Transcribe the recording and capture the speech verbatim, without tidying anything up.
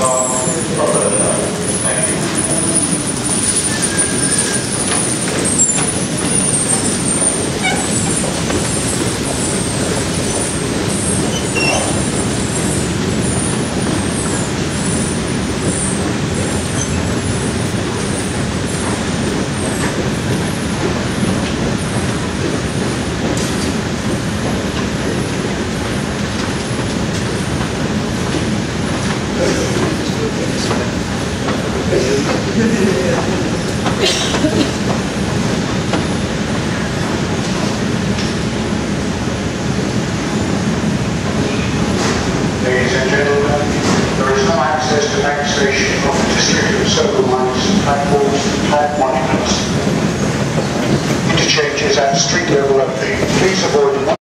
on proper. Thank you. Ladies and gentlemen, there is no access to bank station from the district of circle lines, platforms, flag monuments. Interchanges at street level only. Please avoid